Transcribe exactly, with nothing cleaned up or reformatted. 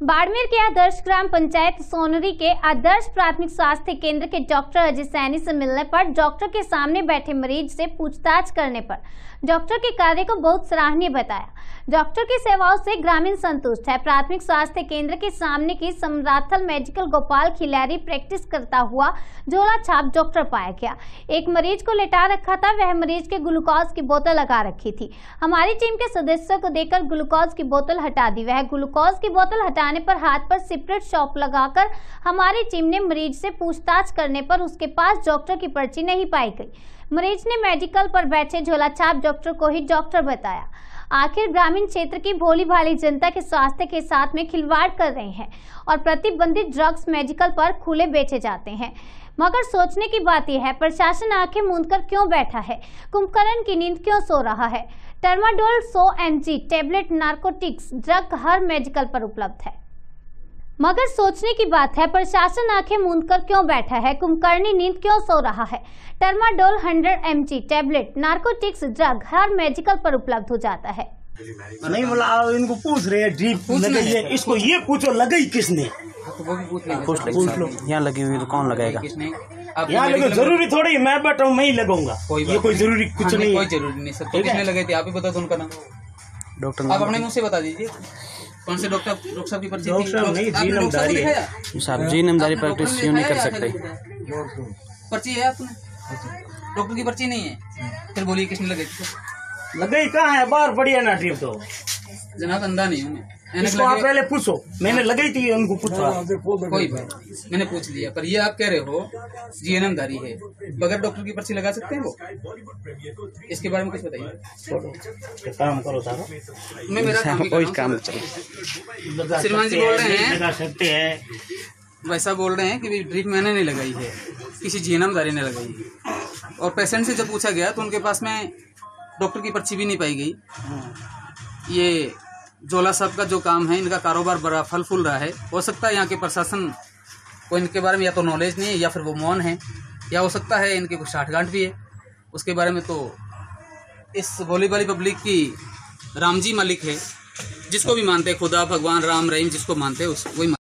बाड़मेर के आदर्श ग्राम पंचायत सोनरी के आदर्श प्राथमिक स्वास्थ्य केंद्र के डॉक्टर अजय सैनी से मिलने पर डॉक्टर के सामने बैठे मरीज से पूछताछ करने पर डॉक्टर के कार्य को बहुत सराहनीय बताया। डॉक्टर की सेवाओं से ग्रामीण संतुष्ट है। प्राथमिक स्वास्थ्य केंद्र के सामने की समराथल मेडिकल गोपाल खिलाड़ी प्रैक्टिस करता हुआ झोला छाप डॉक्टर पाया गया। एक मरीज को लेटा रखा था, वह मरीज के ग्लूकोज की बोतल लगा रखी थी। हमारी टीम के सदस्यों को देखकर ग्लूकोज की बोतल हटा दी। वह ग्लूकोज की बोतल हटाने पर हाथ पर सिपरेट शॉप लगाकर हमारी टीम ने मरीज से पूछताछ करने पर उसके पास डॉक्टर की पर्ची नहीं पाई गई। मरीज ने मेडिकल पर बैठे झोला छाप डॉक्टर को ही डॉक्टर बताया। आखिर ग्रामीण क्षेत्र की भोली भाली जनता के स्वास्थ्य के साथ में खिलवाड़ कर रहे हैं और प्रतिबंधित ड्रग्स मेडिकल पर खुले बेचे जाते हैं। मगर सोचने की बात यह है, प्रशासन आंखें मूंद कर क्यों बैठा है? कुंभकर्ण की नींद क्यों सो रहा है? टर्माडोल सौ M G tablet narcotics drug हर मेडिकल पर उपलब्ध है। मगर सोचने की बात है, प्रशासन आंखें मूंद कर क्यों बैठा है? कुंभकर्णी नींद क्यों सो रहा है? टर्माडोल सौ M G tablet narcotics drug हर मेडिकल पर उपलब्ध हो जाता है। नहीं बोला, इनको पूछ रहे हैं ड्रिप लगाई है, इसको ये पूछो लगाई किसने? तो वो भी पूछ ले, पूछ लो, पूछ लो। यहाँ लगी हुई तो कौन लगाएगा? यहाँ लगे जरूरी थोड़ी मैं बैठा हूँ मैं ही लगाऊंगा। ये कोई जरूरी कुछ नहीं, कोई जरूरी नहीं। सब तो किसने लगे थे आप ही बता दो उनका नाम। डॉक्टर आप अपने मुंह से बता दीजिए कौन से डॉक्टर डॉक्टर साहब की पर्ची थी? डॉक्टर नहीं, जी नामदारी है साहब। जी नामदारी प्रैक्टिस यूं नहीं कर सकते। पर्ची है आपने? डॉक्टर की पर्ची नहीं है, फिर बोलिए किसने लगे? लगाई कहाँ है? बाहर पड़ी है ना ड्रिप। तो जनाब अंधा नहीं हूँ मैं। इसको आप पहले पूछो, मैंने लगाई थी उनको पूछा। कोई बात, मैंने पूछ लिया। पर ये आप कह रहे हो जी नामदारी है, बगैर डॉक्टर की पर्ची लगा सकते हैं वो? इसके बारे में कुछ बताइए। काम करो सारा, मैं मेरा काम ही कर रहा हूं। श्रीमान जी बोल रहे हैं, लगा सकते हैं वैसा बोल रहे हैं कि ड्रिप मैंने नहीं लगाई है, किसी जी नामदारी ने लगाई है। और पेशेंट से जब पूछा गया तो उनके पास में डॉक्टर की पर्ची भी नहीं पाई गई। ये झोला साहब का जो काम है, इनका कारोबार बड़ा फल फूल रहा है। हो सकता है यहाँ के प्रशासन को इनके बारे में या तो नॉलेज नहीं है या फिर वो मौन है, या हो सकता है इनके कुछ साठगांठ भी है। उसके बारे में तो इस भोली भाली पब्लिक की राम जी मालिक है, जिसको भी मानते हैं, खुदा भगवान राम रहीम जिसको मानते हैं उस वही